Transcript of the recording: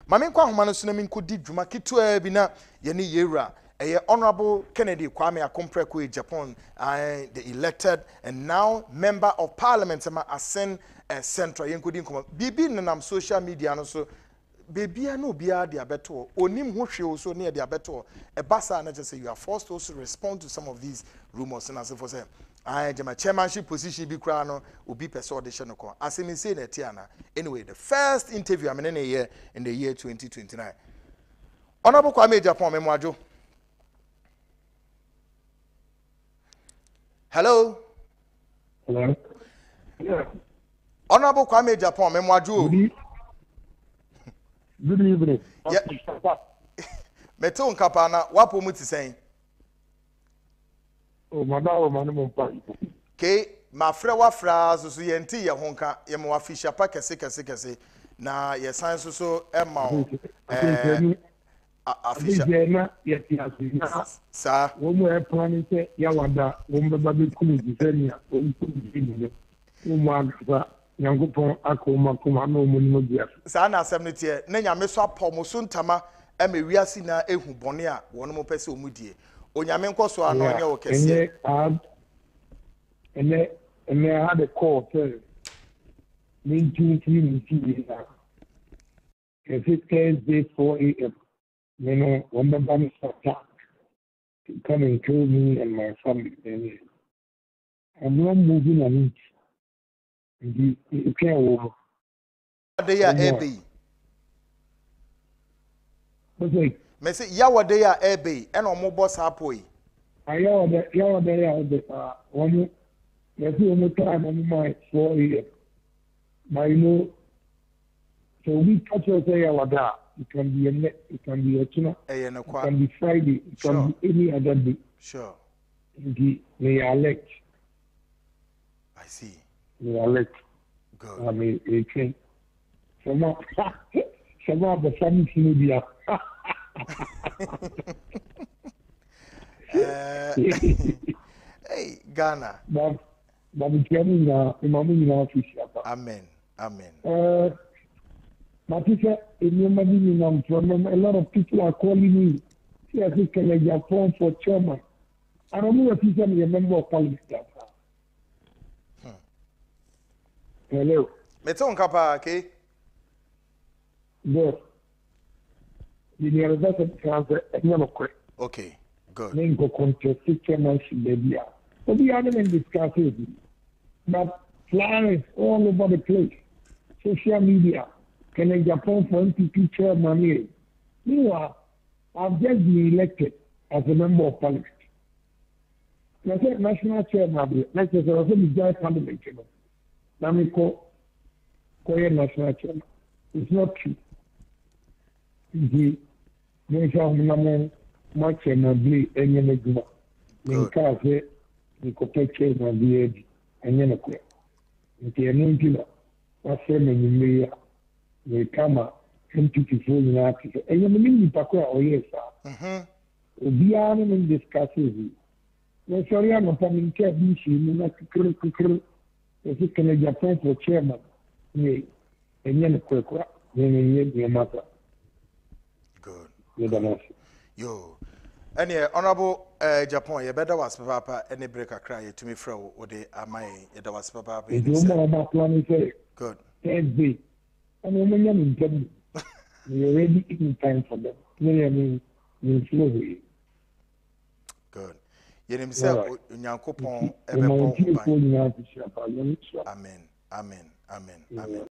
Mame kwa homa no so na min kodi dwuma kitua bi na ye ne yewura Honorable Kennedy Kwame Akompreko Agyapong, the elected and now member of parliament Asen Central Yenkodi Nkoma bibi nam social media no so baby no bia de abeto onim ho hwe so ne de abeto basa na just say you are forced to also respond to some of these rumors and as for say my chairmanship position be kra no obi pese audition ko asemi say na tiana anyway the first interview I'm in a year in the year 2029 Honorable Kwame Agyapong memwajo. Hello. Hello. Yeah. Honorable Kwame Agyapong memwajo. Good evening. Yeah. Meto nkapa na wapo mu ti sen. Oh, madam, man, Ke mafra wafra so yenti ye honka ye mo official pa kese na ye san so emma official yes sa wo mo e plan say ya wada wo mbeba be kunu disenia wo kunu wo mo agba Yankopon akoma kuma na omunimo dia sa na asem ne tie na nyame so apom so ntama ema wiase na ehu bone a wono mo pese omudie onyame nkoso ano onye wo kese ene had a call say me Thursday 4 a.m. You know, when the bomb attack to come and kill me and my family. I'm not moving on it. You can't over. They are ebe. What's it? Me say yawo dey are ebe and omo boss apoi. Yawo dey one you see on time on my 4 a.m. But you know, so we touch us yawo there. It can be it can be a tuna. It can be Friday. It can be any other day. Sure. They elect. I see. They elect. Good. I mean, they can. Some of the family media. Hey, Ghana. But it's getting official. Amen. Amen. My teacher, in your money, a lot of people are calling me. See, I think can I phone for chairman? I don't know if he's a member of parliament. Hello. Meton kapa, okay? Good. You know that's okay, good. Then go contest chairmanship, baby. So we haven't discussed it. But flyers all over the place. Social media. Can I Agyapong for MPP chairman here? Meanwhile, I've just been elected as a member of parliament. I said national chairman, let's say I was in the parliament. Now me call national chairman. It's not true. The national my chairman be any neguma. In case the corporate chairman be any neguma. The announcer, what's the name? We come up MPP for the article. And you mean Pakua or yes, sir? We are in discussion. No, sorry, I'm not coming to be seen. Not to if you can Agyapong for chairman. Nay, and then a quick then your mother. Good. Yo. Any honorable Agyapong, you better was papa any breaker cry to me fro or the amai, it was papa. Good. Thursday. I mean, you're already in time for them. Good. You himself, Unyakopon, Amen. Amen.